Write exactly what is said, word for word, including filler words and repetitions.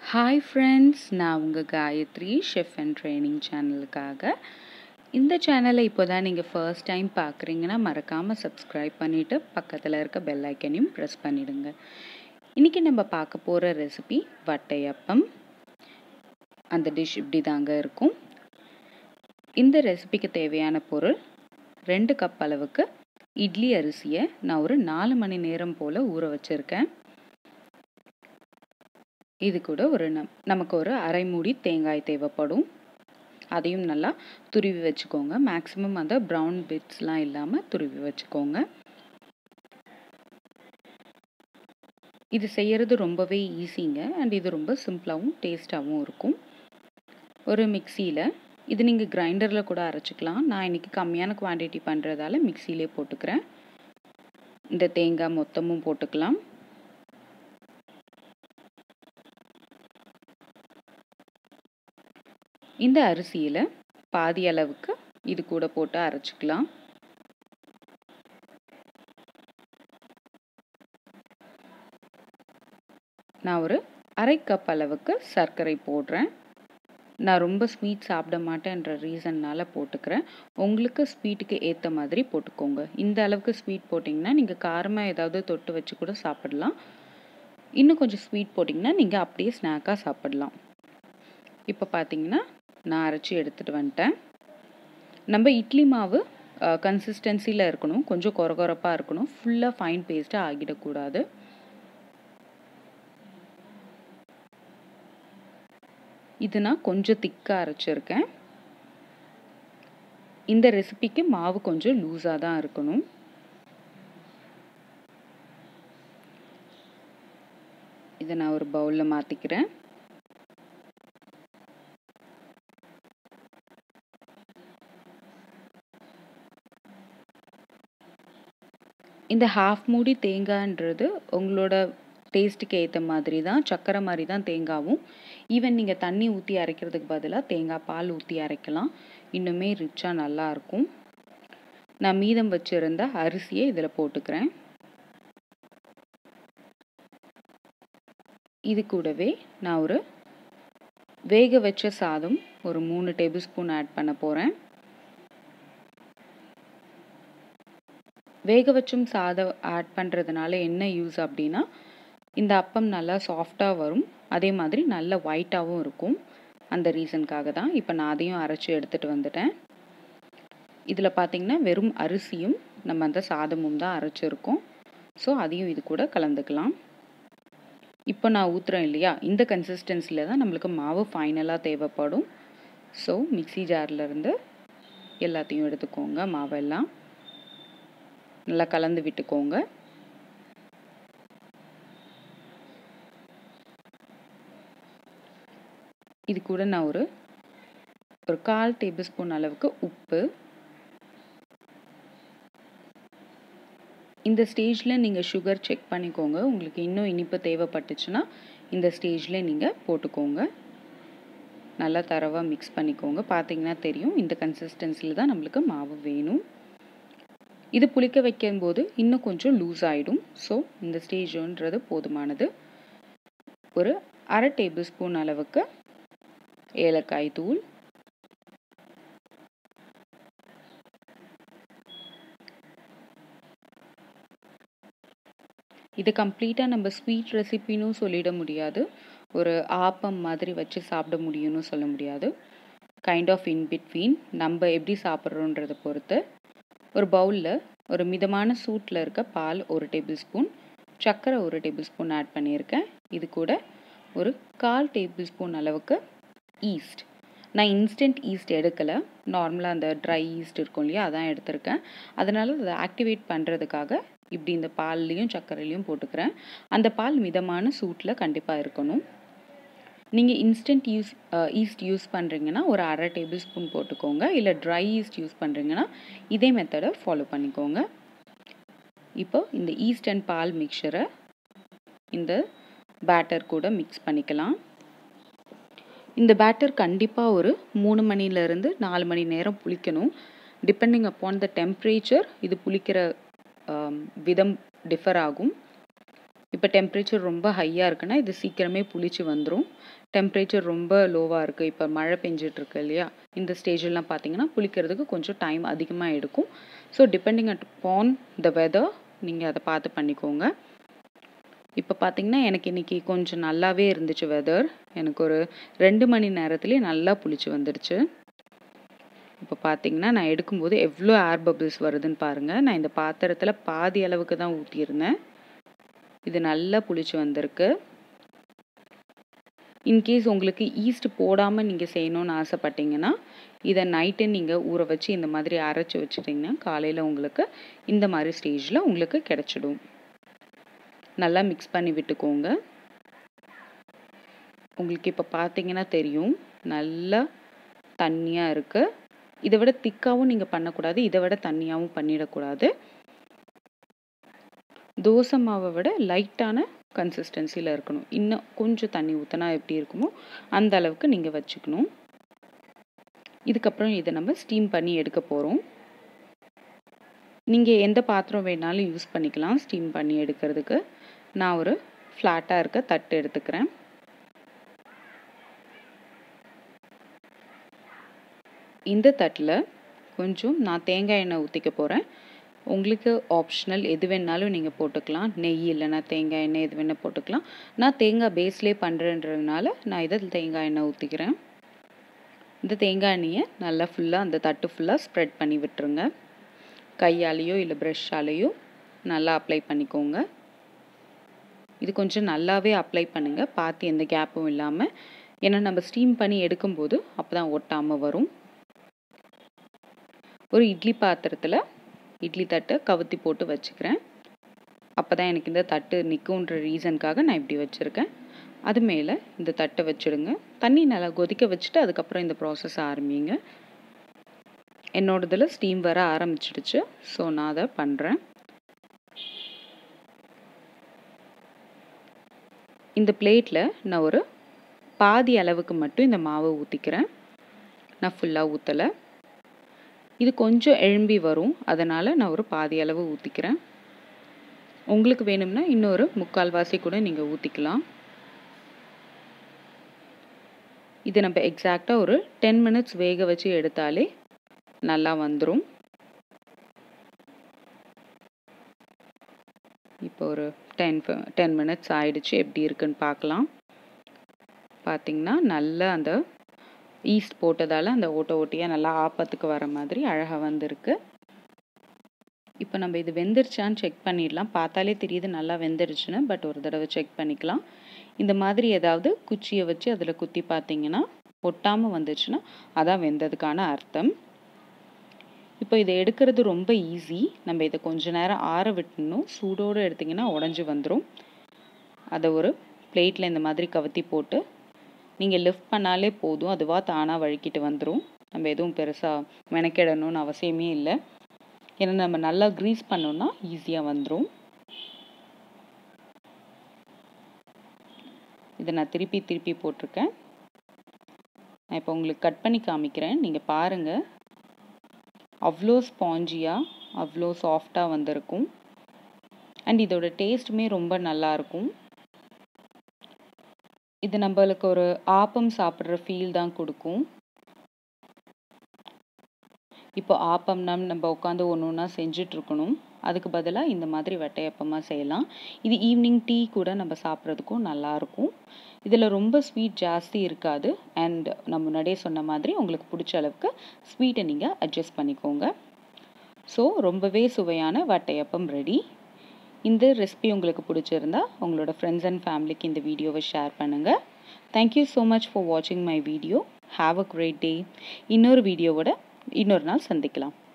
Hi friends, நான் உங்கள் Gayathri chef and training சேனலுக்காக. இந்த சேனலை இப்போ தான் நீங்கள் ஃபர்ஸ்ட் டைம் பார்க்குறீங்கன்னா மறக்காமல் சப்ஸ்கிரைப் பண்ணிவிட்டு பக்கத்தில் இருக்க பெல் ஐக்கனையும் ப்ரெஸ் பண்ணிவிடுங்க. இன்றைக்கி நம்ம பார்க்க போகிற ரெசிபி வட்டையப்பம். அந்த டிஷ் இப்படி தாங்க இருக்கும். இந்த ரெசிபிக்கு தேவையான பொருள் ரெண்டு கப் அளவுக்கு இட்லி அரிசியை நான் ஒரு நாலு மணி நேரம் போல் ஊற வச்சுருக்கேன். இது கூட ஒரு நம் நமக்கு ஒரு அரை மூடி தேங்காய் தேவைப்படும். அதையும் நல்லா துருவி வச்சுக்கோங்க. மேக்ஸிமம் அந்த ப்ரௌன் பிட்ஸ்லாம் இல்லாமல் துருவி வச்சுக்கோங்க. இது செய்கிறது ரொம்பவே ஈஸிங்க. அண்ட் இது ரொம்ப சிம்பிளாகவும் டேஸ்ட்டாகவும் இருக்கும். ஒரு மிக்சியில் இது நீங்கள் கிரைண்டரில் கூட அரைச்சிக்கலாம். நான் இன்றைக்கி கம்மியான குவான்டிட்டி பண்ணுறதால மிக்சியிலே போட்டுக்கிறேன். இந்த தேங்காய் மொத்தமும் போட்டுக்கலாம். இந்த அரிசியில் பாதி அளவுக்கு இது கூட போட்டு அரைச்சிக்கலாம். நான் ஒரு அரை கப் அளவுக்கு சர்க்கரை போடுறேன். நான் ரொம்ப ஸ்வீட் சாப்பிட மாட்டேன்ற ரீசன்னால் போட்டுக்கிறேன். உங்களுக்கு ஸ்வீட்டுக்கு ஏற்ற மாதிரி போட்டுக்கோங்க. இந்த அளவுக்கு ஸ்வீட் போட்டிங்கன்னா நீங்கள் காரமாக ஏதாவது தொட்டு வச்சு கூட சாப்பிடலாம். இன்னும் கொஞ்சம் ஸ்வீட் போட்டிங்கன்னா நீங்கள் அப்படியே ஸ்நாக்காக சாப்பிடலாம். இப்போ பார்த்தீங்கன்னா நான் அரைச்சி எடுத்துகிட்டு வந்துட்டேன். நம்ம இட்லி மாவு கன்சிஸ்டன்சியில் இருக்கணும். கொஞ்சம் கொரகொரப்பாக இருக்கணும். ஃபுல்லாக ஃபைன் பேஸ்ட்டாக ஆகிடக்கூடாது. இது நான் கொஞ்சம் திக்காக அரைச்சிருக்கேன். இந்த ரெசிபிக்கு மாவு கொஞ்சம் லூஸாக தான் இருக்கணும். இதை நான் ஒரு பவுலில் மாற்றிக்கிறேன். இந்த ஹாஃப் மூடி தேங்காய்ன்றது உங்களோட டேஸ்ட்டுக்கு ஏற்ற மாதிரி தான். சக்கரை மாதிரி தான் தேங்காவும். ஈவன் நீங்கள் தண்ணி ஊற்றி அரைக்கிறதுக்கு பதிலாக தேங்காய் பால் ஊற்றி அரைக்கலாம். இன்னுமே ரிச்சாக நல்லாயிருக்கும். நான் மீதம் வச்சுருந்த அரிசியை இதில் போட்டுக்கிறேன். இது கூடவே நான் ஒரு வேக வச்ச சாதம் ஒரு மூணு டேபிள் ஸ்பூன் ஆட் பண்ண போகிறேன். வேக வச்சும் சாதம் ஆட் பண்ணுறதுனால என்ன யூஸ் அப்படின்னா, இந்த அப்பம் நல்லா சாஃப்டாக வரும். அதே மாதிரி நல்ல ஒயிட்டாகவும் இருக்கும். அந்த ரீசனுக்காக தான். இப்போ நான் அதையும் அரைச்சி எடுத்துகிட்டு வந்துட்டேன். இதில் பார்த்திங்கன்னா வெறும் அரிசியும் நம்ம அந்த சாதமும் தான் அரைச்சிருக்கோம். ஸோ அதையும் இது கூட கலந்துக்கலாம். இப்போ நான் ஊற்றுறேன் இல்லையா, இந்த கன்சிஸ்டன்சியில் தான் நம்மளுக்கு மாவு ஃபைனலாக தேவைப்படும். ஸோ மிக்ஸி ஜார்லேருந்து எல்லாத்தையும் எடுத்துக்கோங்க. மாவெல்லாம் நல்லா கலந்து விட்டுக்கோங்க. இது கூட நான் ஒரு ஒரு கால் டேபிள் ஸ்பூன் அளவுக்கு உப்பு. இந்த ஸ்டேஜில் நீங்கள் சுகர் செக் பண்ணிக்கோங்க. உங்களுக்கு இன்னும் இனிப்பு தேவைப்பட்டுச்சுன்னா இந்த ஸ்டேஜில் நீங்கள் போட்டுக்கோங்க. நல்லா தரவாக மிக்ஸ் பண்ணிக்கோங்க. பார்த்தீங்கன்னா தெரியும், இந்த கன்சிஸ்டன்சியில் தான் நம்மளுக்கு மாவு வேணும். இது புளிக்க வைக்கும்போது இன்னும் கொஞ்சம் லூஸ் ஆகிடும். ஸோ இந்த ஸ்டேஜுன்றது போதுமானது. ஒரு அரை டேபிள் ஸ்பூன் அளவுக்கு ஏலக்காய் தூள், இது கம்ப்ளீட்டாக நம்ம ஸ்வீட் ரெசிபின்னு சொல்லிட முடியாது. ஒரு ஆப்பம் மாதிரி வச்சு சாப்பிட முடியும்னு சொல்ல முடியாது. கைண்ட் ஆஃப் இன் பிட்வீன், நம்ம எப்படி சாப்பிட்றோன்றதை பொறுத்து. ஒரு பவுலில் ஒரு மிதமான சூட்டில் இருக்க பால் ஒரு டேபிள் ஸ்பூன், சர்க்கரை ஒரு டேபிள் ஸ்பூன் ஆட் பண்ணியிருக்கேன். இது கூட ஒரு கால் டேபிள் ஸ்பூன் அளவுக்கு ஈஸ்ட். நான் இன்ஸ்டன்ட் ஈஸ்ட் எடுக்கலை. நார்மலாக அந்த ட்ரை ஈஸ்ட் இருக்கும் இல்லையா, அதான் எடுத்திருக்கேன். அதனால் அதை ஆக்டிவேட் பண்ணுறதுக்காக இப்படி இந்த பால்லையும் சர்க்கரையிலையும் போட்டுக்கிறேன். அந்த பால் மிதமான சூட்டில் கண்டிப்பாக இருக்கணும். நீங்கள் இன்ஸ்டன்ட் யூஸ் ஈஸ்ட் யூஸ் பண்ணுறீங்கன்னா ஒரு அரை டேபிள் ஸ்பூன் போட்டுக்கோங்க. இல்லை ட்ரை ஈஸ்ட் யூஸ் பண்ணுறீங்கன்னா இதே மெத்தடை ஃபாலோ பண்ணிக்கோங்க. இப்போ இந்த ஈஸ்ட் அண்ட் பால் மிக்சரை இந்த பேட்டர் கூட மிக்ஸ் பண்ணிக்கலாம். இந்த பேட்டர் கண்டிப்பாக ஒரு மூணு மணிலேருந்து நாலு மணி நேரம் புளிக்கணும். டிபெண்டிங் அப்பான் த டெம்பரேச்சர் இது புளிக்கிற விதம் டிஃபர் ஆகும். இப்போ டெம்பரேச்சர் ரொம்ப ஹையாக இருக்குன்னா இது சீக்கிரமே புளிச்சு வந்துடும். டெம்பரேச்சர் ரொம்ப லோவாக இருக்குது, இப்போ மழை பெஞ்சிட்டு இருக்கு இல்லையா, இந்த ஸ்டேஜெல்லாம் பார்த்தீங்கன்னா புளிக்கிறதுக்கு கொஞ்சம் டைம் அதிகமாக எடுக்கும். So depending upon the weather நீங்கள் அதை பார்த்து பண்ணிக்கோங்க. இப்போ பார்த்தீங்கன்னா எனக்கு இன்றைக்கி கொஞ்சம் நல்லாவே இருந்துச்சு வெதர். எனக்கு ஒரு ரெண்டு மணி நேரத்துலேயே நல்லா புளிச்சு வந்துடுச்சு. இப்போ பார்த்தீங்கன்னா நான் எடுக்கும்போது எவ்வளோ ஏர் பபிள்ஸ் வருதுன்னு பாருங்கள். நான் இந்த பாத்திரத்தில் பாதி அளவுக்கு தான் ஊற்றியிருந்தேன். இது நல்லா புளிச்சு வந்திருக்கு. இன்கேஸ் உங்களுக்கு ஈஸ்ட் போடாமல் நீங்கள் செய்யணும்னு ஆசைப்பட்டீங்கன்னா இதை நைட்டு நீங்கள் ஊற வச்சு இந்த மாதிரி அரைச்சி வச்சுட்டிங்கன்னா காலையில் உங்களுக்கு இந்த மாதிரி ஸ்டேஜில் உங்களுக்கு கிடச்சிடும். நல்லா மிக்ஸ் பண்ணி விட்டுக்கோங்க. உங்களுக்கு இப்போ பார்த்தீங்கன்னா தெரியும் நல்லா தண்ணியாக இருக்குது. இதை விட திக்காகவும் நீங்கள் பண்ணக்கூடாது, இதை விட தண்ணியாகவும் பண்ணிடக்கூடாது. தோசை மாவை விட லைட்டான கன்சிஸ்டன்சியில் இருக்கணும். இன்னும் கொஞ்சம் தண்ணி ஊற்றினா எப்படி இருக்குமோ அந்த அளவுக்கு நீங்கள் வச்சுக்கணும். இதுக்கப்புறம் இதை நம்ம ஸ்டீம் பண்ணி எடுக்க போகிறோம். நீங்கள் எந்த பாத்திரம் வேணாலும் யூஸ் பண்ணிக்கலாம் ஸ்டீம் பண்ணி எடுக்கிறதுக்கு. நான் ஒரு ஃப்ளாட்டாக இருக்க தட்டு எடுத்துக்கிறேன். இந்த தட்டில் கொஞ்சம் நான் தேங்காய் எண்ணெய் ஊற்றிக்க போகிறேன். உங்களுக்கு ஆப்ஷனல் எது வேணாலும் நீங்கள் போட்டுக்கலாம். நெய் இல்லைன்னா தேங்காய் எண்ணெய் எது வேணால் போட்டுக்கலாம். நான் தேங்காய் பேஸ்லேயே பண்ணுறேன்றதுனால நான் இதை தேங்காய் எண்ணெய் ஊற்றிக்கிறேன். இந்த தேங்காய் எண்ணெயை நல்லா ஃபுல்லாக அந்த தட்டு ஃபுல்லாக ஸ்ப்ரெட் பண்ணி விட்டுருங்க. கையாலேயோ இல்லை ப்ரஷ்ஷாலேயோ நல்லா அப்ளை பண்ணிக்கோங்க. இது கொஞ்சம் நல்லாவே அப்ளை பண்ணுங்கள், பார்த்து எந்த கேப்பும் இல்லாமல். ஏன்னா நம்ம ஸ்டீம் பண்ணி எடுக்கும்போது அப்போ தான் ஒட்டாமல் வரும். ஒரு இட்லி பாத்திரத்தில் இட்லி தட்டை கவுத்தி போட்டு வச்சுக்கிறேன். அப்போ தான் எனக்கு இந்த தட்டு நிற்குன்ற ரீசனுக்காக நான் இப்படி வச்சுருக்கேன். அது மேலே இந்த தட்டை வச்சுடுங்க. தண்ணி நல்லா கொதிக்க வச்சுட்டு அதுக்கப்புறம் இந்த ப்ராசஸ் ஆரம்பிங்க. என்னோடதில் ஸ்டீம் வர ஆரம்பிச்சிடுச்சு. ஸோ நான் அதை பண்ணுறேன். இந்த பிளேட்டில் நான் ஒரு பாதி அளவுக்கு மட்டும் இந்த மாவை ஊற்றிக்கிறேன். நான் ஃபுல்லாக ஊற்றலை. இது கொஞ்சம் எழும்பி வரும், அதனால் நான் ஒரு பாதி அளவு ஊற்றிக்கிறேன். உங்களுக்கு வேணும்னா இன்னொரு முக்கால்வாசி கூட நீங்கள் ஊற்றிக்கலாம். இது நம்ம எக்ஸாக்டாக ஒரு டென் மினிட்ஸ் வேக வச்சு எடுத்தாலே நல்லா வந்துடும். இப்போ ஒரு டென் டென் மினிட்ஸ் ஆயிடுச்சு. எப்படி இருக்குன்னு பார்க்கலாம். பார்த்திங்கன்னா நல்லா அந்த ஈஸ்ட் போட்டதால் அந்த ஓட்ட ஓட்டியாக நல்லா ஆப்பத்துக்கு வர மாதிரி அழகாக வந்திருக்கு. இப்போ நம்ம இது வெந்துருச்சான்னு செக் பண்ணிடலாம். பார்த்தாலே தெரியுது நல்லா வெந்துருச்சுன்னு. பட் ஒரு தடவை செக் பண்ணிக்கலாம். இந்த மாதிரி ஏதாவது குச்சியை வச்சு அதில் குத்தி பார்த்தீங்கன்னா ஒட்டாமல் வந்துச்சுன்னா அதான் வெந்ததுக்கான அர்த்தம். இப்போ இதை எடுக்கிறது ரொம்ப ஈஸி. நம்ம இதை கொஞ்ச நேரம் ஆற விட்டணும். சூடோடு எடுத்திங்கன்னா உடஞ்சி வந்துடும். அதை ஒரு பிளேட்டில் இந்த மாதிரி கவுத்தி போட்டு நீங்கள் லிஃப்ட் பண்ணாலே போதும், அதுவாக தானாக வழுக்கிட்டு வந்துடும். நம்ம எதுவும் பெருசாக மெனக்கிடணும்னு அவசியமே இல்லை. ஏன்னா நம்ம நல்லா க்ரீஸ் பண்ணோன்னா ஈஸியாக வந்துடும். இதை நான் திருப்பி திருப்பி போட்டிருக்கேன். நான் இப்போ உங்களுக்கு கட் பண்ணி காமிக்கிறேன். நீங்கள் பாருங்கள், அவ்வளோ ஸ்பாஞ்சியாக அவ்வளோ சாஃப்டாக வந்திருக்கும். அண்ட் இதோட டேஸ்ட்டுமே ரொம்ப நல்லாயிருக்கும். இது நம்மளுக்கு ஒரு ஆப்பம் சாப்பிட்ற ஃபீல் தான் கொடுக்கும். இப்போ ஆப்பம்னா நம்ம உட்காந்து ஒன்று ஒன்றா செஞ்சிட்ருக்கணும். அதுக்கு பதிலாக இந்த மாதிரி வட்டையப்பமாக செய்யலாம். இது ஈவினிங் டீ கூட நம்ம சாப்பிட்றதுக்கும் நல்லாயிருக்கும். இதில் ரொம்ப ஸ்வீட் ஜாஸ்தி இருக்காது. அண்ட் நான் முன்னாடியே சொன்ன மாதிரி உங்களுக்கு பிடிச்ச அளவுக்கு ஸ்வீட்டை நீங்கள் அட்ஜஸ்ட் பண்ணிக்கோங்க. ஸோ ரொம்பவே சுவையான வட்டையப்பம் ரெடி. இந்த ரெசிபி உங்களுக்கு பிடிச்சிருந்தா உங்களோட ஃப்ரெண்ட்ஸ் அண்ட் ஃபேமிலிக்கு இந்த வீடியோவை ஷேர் பண்ணுங்கள். தேங்க்யூ ஸோ மச் ஃபார் வாட்சிங் my video. Have a great day. இன்னொரு வீடியோவோட இன்னொரு நாள் சந்திக்கலாம்.